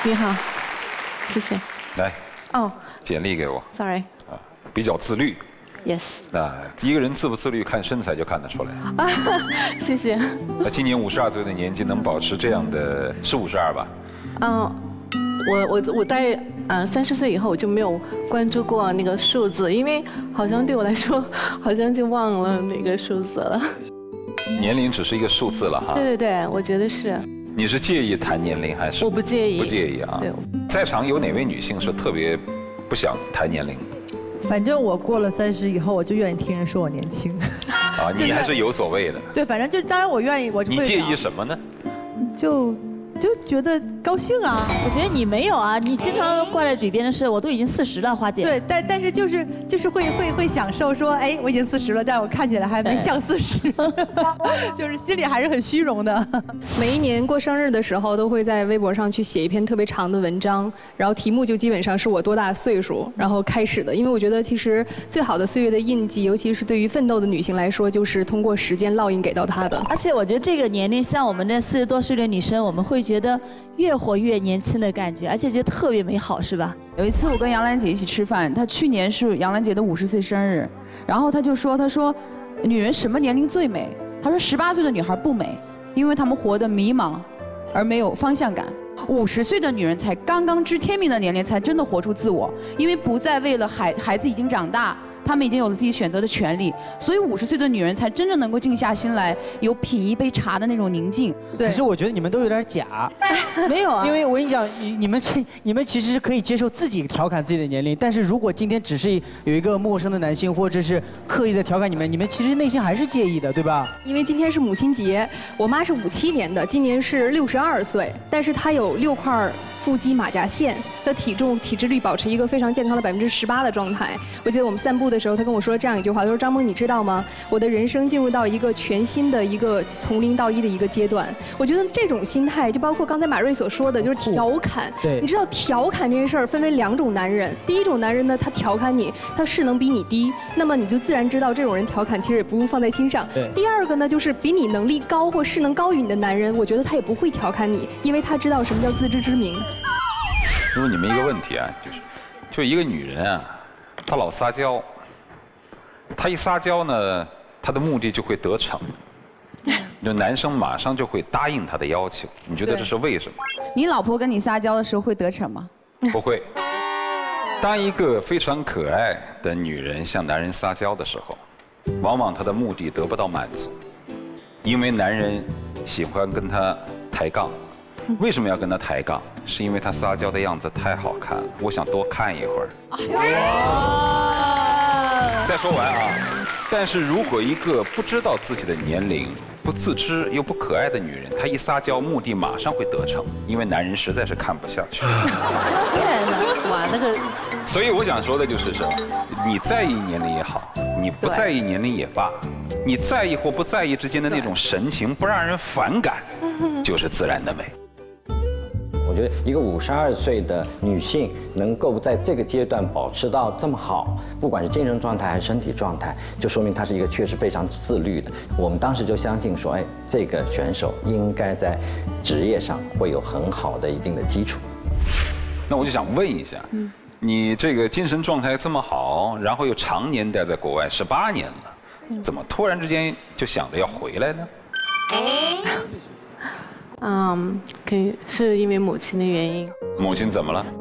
你好，谢谢。 来， 哦， 简历给我。 ，sorry。 啊，比较自律。 Yes。 一个人自不自律，看身材就看得出来。 啊，谢谢。 那今年52岁的年纪，能保持这样的，是52吧？ 我在30岁以后我就没有关注过那个数字，因为好像对我来说，好像就忘了那个数字了。 年龄只是一个数字了哈。 对对对，我觉得是。 你是介意谈年龄还是？ 我不介意。 不介意啊。 对。 在场有哪位女性是特别不想谈年龄？ 反正我过了30以后，我就愿意听人说我年轻。 啊，你还是有所谓的。 对，反正就当然我愿意，我就会。 你介意什么呢？ 就觉得高兴啊！ 我觉得你没有啊，你经常挂在嘴边的是，我都已经40了，花姐。 对，但是就是会享受说，哎，我已经40了，但我看起来还没像40，就是心里还是很虚荣的。 每一年过生日的时候，都会在微博上去写一篇特别长的文章，然后题目就基本上是我多大岁数，然后开始的。因为我觉得其实最好的岁月的印记，尤其是对于奋斗的女性来说，就是通过时间烙印给到她的。 而且我觉得这个年龄，像我们这40多岁的女生，我们会觉得越活越年轻的感觉，而且觉得特别美好，是吧？ 有一次我跟杨澜姐一起吃饭，她去年是杨澜姐的50岁生日，然后她说，女人什么年龄最美？她说18岁的女孩不美，因为她们活得迷茫，而没有方向感。50岁的女人才刚刚知天命的年龄，才真的活出自我，因为不再为了孩子已经长大。 她们已经有了自己选择的权利，所以50岁的女人才真正能够静下心来，有品一杯茶的那种宁静。 可是我觉得你们都有点假， 没有啊， 因为我跟你讲，你们其实是可以接受自己调侃自己的年龄，但是如果今天只是有一个陌生的男性，或者是刻意的调侃你们其实内心还是介意的，对吧？ 因为今天是母亲节，我妈是57年的，今年是62岁，但是她有6块腹肌马甲线，她体重体脂率保持一个非常健康的18%的状态。我记得我们散步的时候，她跟我说这样一句话，她说：“张萌，你知道吗？我的人生进入到一个全新的一个从0到1的一个阶段。”我觉得这种心态，就包括刚才马瑞所说的，就是调侃。 对， 你知道调侃这件事儿分为2种男人，第一种男人呢，他调侃你，他势能比你低，那么你就自然知道这种人调侃其实也不用放在心上。第二个呢，就是比你能力高或势能高于你的男人，我觉得他也不会调侃你，因为他知道什么叫自知之明。 问你们一个问题啊，就一个女人啊，她老撒娇，她一撒娇呢，她的目的就会得逞，就男生马上就会答应她的要求。你觉得这是为什么？ 你老婆跟你撒娇的时候会得逞吗？ 不会。当一个非常可爱的女人向男人撒娇的时候，往往她的目的得不到满足，因为男人喜欢跟她抬杠。为什么要跟她抬杠？是因为她撒娇的样子太好看了，我想多看一会儿。再说完啊，但是如果一个不知道自己的年龄、不自知又不可爱的女人，她一撒娇，目的马上会得逞，因为男人实在是看不下去。 哇，那个。 所以我想说的就是什么？你在意年龄也好，你不在意年龄也罢，你在意或不在意之间的那种神情不让人反感，就是自然的美。 我觉得一个52岁的女性能够在这个阶段保持到这么好，不管是精神状态还是身体状态，就说明她是一个确实非常自律的。我们当时就相信说，哎，这个选手应该在职业上会有很好的一定的基础。 那我就想问一下，你这个精神状态这么好，然后又常年待在国外18年了，怎么突然之间就想着要回来呢？ 可以是因为母亲的原因。 母亲怎么了？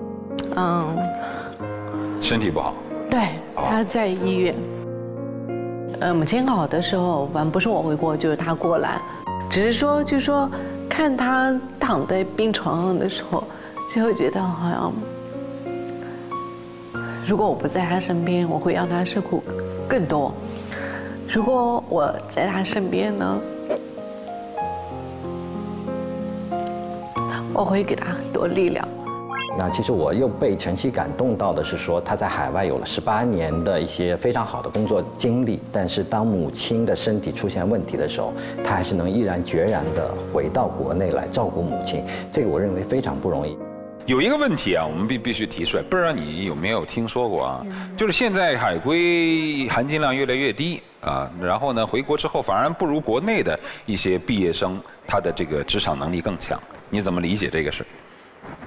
身体不好。 对，她在医院。母亲好的时候，反正不是我回国，就是她过来。只是说，就是说，看她躺在病床上的时候，就会觉得好像，如果我不在她身边，我会让她受苦更多。如果我在她身边呢？我会给他很多力量。 那其实我又被晨曦感动到的是说，他在海外有了18年的一些非常好的工作经历，但是当母亲的身体出现问题的时候，他还是能毅然决然地回到国内来照顾母亲，这个我认为非常不容易。 有一个问题啊，我们必须提出来，不知道你有没有听说过啊？就是现在海归含金量越来越低啊，然后呢，回国之后反而不如国内的一些毕业生他的这个职场能力更强。你怎么理解这个事？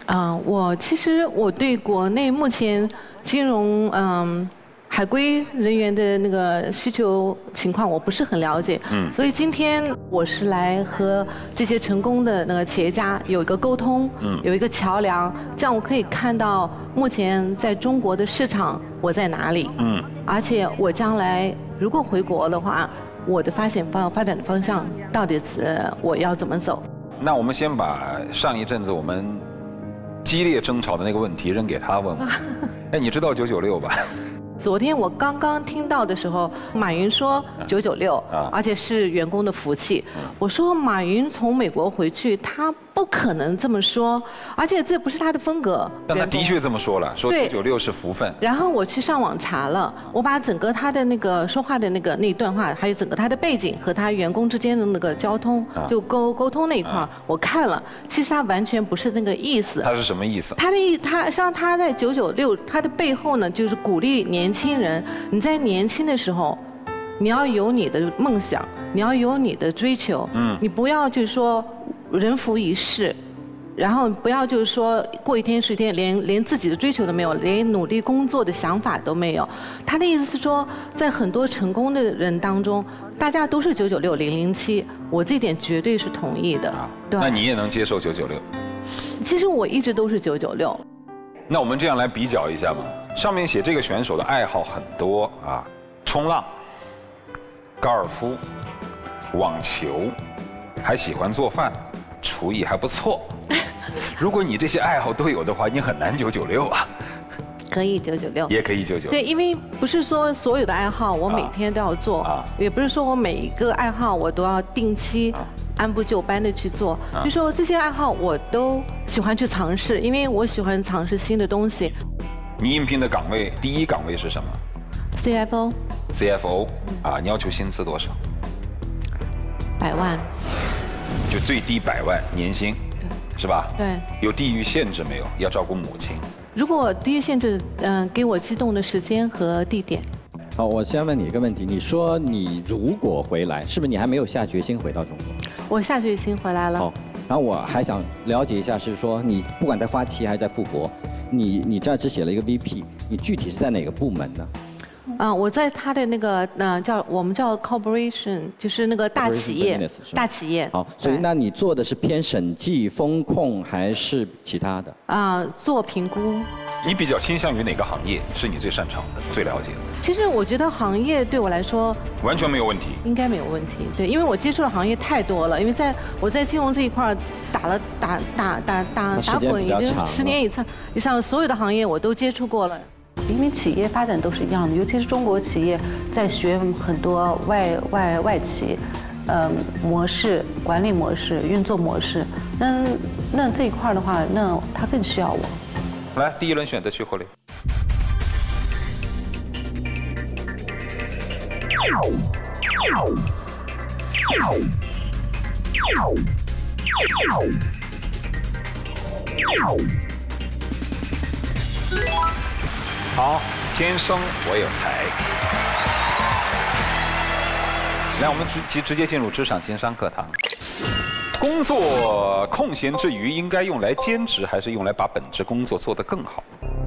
我其实对国内目前金融海归人员的那个需求情况我不是很了解，所以今天我是来和这些成功的那个企业家有一个沟通，有一个桥梁，这样我可以看到目前在中国的市场我在哪里，而且我将来如果回国的话，我的发展的方向到底是我要怎么走？ 那我们先把上一阵子我们激烈争吵的那个问题扔给他问问。哎，你知道996吧？ 昨天我刚刚听到的时候，马云说996，而且是员工的福气。我说马云从美国回去，他不可能这么说，而且这不是他的风格。 但他的确这么说了，说996是福分。 然后我去上网查了，我把整个他的那个说话的那一段话，还有整个他的背景和他员工之间的那个交通，就沟通那一块，我看了，其实他完全不是那个意思。 他是什么意思？ 他实际上他在996，他的背后呢，就是鼓励年轻人，你在年轻的时候，你要有你的梦想，你要有你的追求，你不要就是说人浮一世，然后不要就是说过一天是一天，连自己的追求都没有，连努力工作的想法都没有。他的意思是说，在很多成功的人当中，大家都是996、007，我这点绝对是同意的。对。 那你也能接受996？ 其实我一直都是996。 那我们这样来比较一下吧。上面写这个选手的爱好很多啊，冲浪、高尔夫、网球，还喜欢做饭，厨艺还不错。如果你这些爱好都有的话，你很难996啊。 可以996， 也可以996。 对，因为不是说所有的爱好我每天都要做，也不是说我每一个爱好我都要定期按部就班的去做。就说这些爱好我都喜欢去尝试，因为我喜欢尝试新的东西。 你应聘的岗位，第一岗位是什么 ？CFO。 啊，你要求薪资多少 ？100万。 就最低100万年薪，是吧？ 对。 有地域限制没有？要照顾母亲。 如果地域限制，给我机动的时间和地点。 好，我先问你一个问题，你说你如果回来，是不是你还没有下决心回到中国？ 我下决心回来了。 好，然后我还想了解一下，是说你不管在花旗还是在富国，你这儿只写了一个 VP， 你具体是在哪个部门呢？ 我在他的那个我们叫 corporation， 就是那个大企业。大企业。 好，所以那你做的是偏审计、风控还是其他的？ 做评估。 你比较倾向于哪个行业？是你最擅长的、最了解的？ 其实我觉得行业对我来说完全没有问题。 应该没有问题，对，因为我接触的行业太多了，因为我在金融这一块打滚已经10年以上，所有的行业我都接触过了。因为企业发展都是一样的，尤其是中国企业在学很多外企，模式、管理模式、运作模式。那这一块的话，那他更需要我。 来，第一轮选择去火力。好，天生我有才。来，我们直接进入职场情商课堂。工作空闲之余，应该用来兼职，还是用来把本职工作做得更好？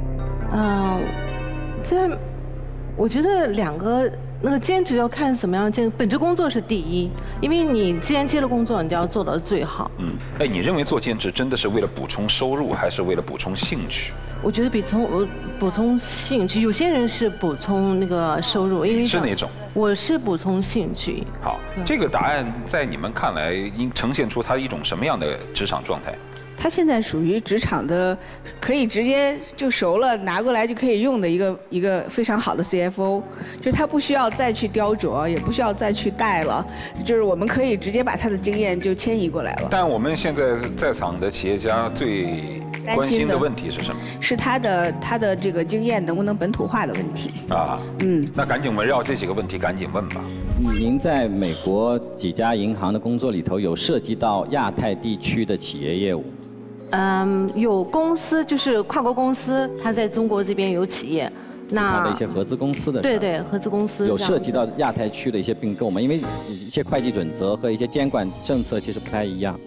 我觉得两个那个兼职要看什么样的兼职，本职工作是第一，因为你既然接了工作，你就要做到最好。 哎，你认为做兼职真的是为了补充收入，还是为了补充兴趣？ 我觉得补充兴趣，有些人是补充那个收入，因为是哪种？ 我是补充兴趣。 好，这个答案在你们看来，应呈现出他一种什么样的职场状态？ 他现在属于职场的，可以直接就熟了拿过来就可以用的一个非常好的 CFO， 就是他不需要再去雕琢，也不需要再去带了，就是我们可以直接把他的经验就迁移过来了。 但我们现在在场的企业家最关心的问题是什么？ 是他的这个经验能不能本土化的问题啊。那赶紧围绕这几个问题赶紧问吧。 您在美国几家银行的工作里头，有涉及到亚太地区的企业业务？ 有公司，就是跨国公司，它在中国这边有企业， 它的一些合资公司的。 对，合资公司有涉及到亚太区的一些并购吗？因为一些会计准则和一些监管政策其实不太一样。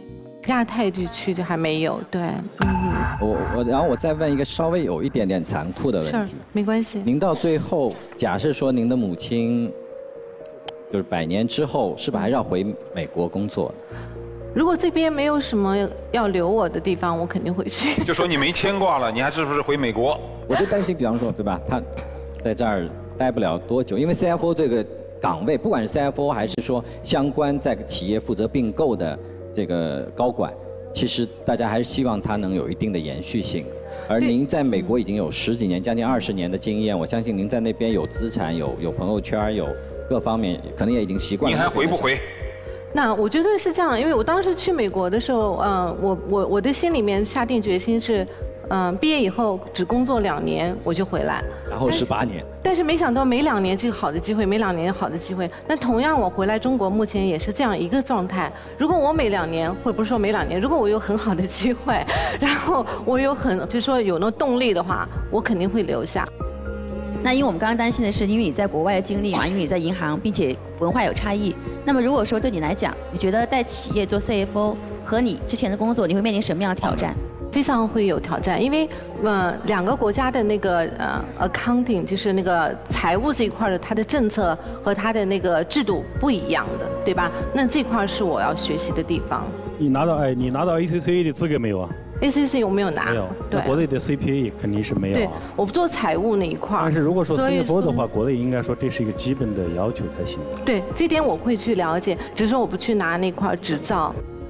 亚太地区就还没有，对， 然后我再问一个稍微有一点点残酷的问是题， 没关系。 您到最后，假设说您的母亲就是100年之后，是不是还是要回美国工作？ 如果这边没有什么要留我的地方，我肯定会去。 就说你没牵挂了，你还是不是回美国？ 我就担心，比方说，对吧？他在这儿待不了多久，因为 CFO 这个岗位，不管是 CFO 还是说相关在企业负责并购的这个高管，其实大家还是希望他能有一定的延续性。而您在美国已经有10几年，将近20年的经验，我相信您在那边有资产、有朋友圈、有各方面，可能也已经习惯了。 您还回不回？ 那我觉得是这样，因为我当时去美国的时候，我的心里面下定决心是，毕业以后只工作2年我就回来。 然后18年。 但是没想到每2年这个好的机会，每2年好的机会。那同样我回来中国，目前也是这样一个状态。如果我每2年，或者不是说每2年，如果我有很好的机会，然后我有就是说有那动力的话，我肯定会留下。 那因为我们刚刚担心的是，因为你在国外的经历嘛，因为你在银行，并且文化有差异。那么如果说对你来讲，你觉得在企业做 CFO 和你之前的工作，你会面临什么样的挑战？ 非常会有挑战，因为2个国家的那个accounting 就是那个财务这一块的，它的政策和它的那个制度不一样的，对吧？那这块是我要学习的地方。 你拿到ACCA 的资格没有啊 ？ACCA 我没有拿。 没有。对。国内的 CPA 肯定是没有。 对，我不做财务那一块。 但是如果说 CFO 的话，国内应该说这是一个基本的要求才行。 对，这点我会去了解，只是说我不去拿那块执照。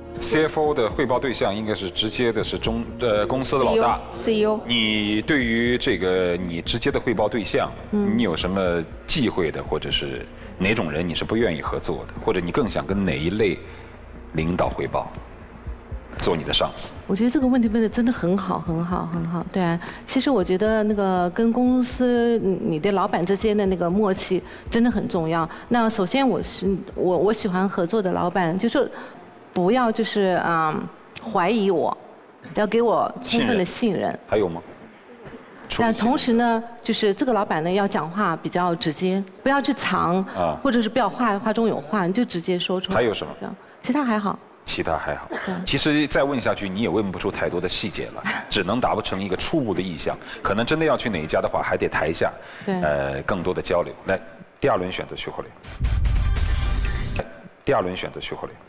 CFO 的汇报对象应该是直接的是公司的老大 CEO。 你对于这个你直接的汇报对象，你有什么忌讳的，或者是哪种人你是不愿意合作的，或者你更想跟哪一类领导汇报，做你的上司？ 我觉得这个问题问的真的很好，很好，很好。对啊，其实我觉得那个跟公司你的老板之间的那个默契真的很重要。那首先我喜欢合作的老板，就是不要就是怀疑我，要给我充分的信任。 还有吗？ 但同时呢，就是这个老板呢要讲话比较直接，不要去藏，或者是不要话中有话，你就直接说出来。 还有什么？ 这样，其他还好。 其他还好。其实再问下去，你也问不出太多的细节了，只能达不成一个初步的意向。可能真的要去哪一家的话，还得台下更多的交流。来，第2轮选择徐慧莲。第2轮选择徐慧莲。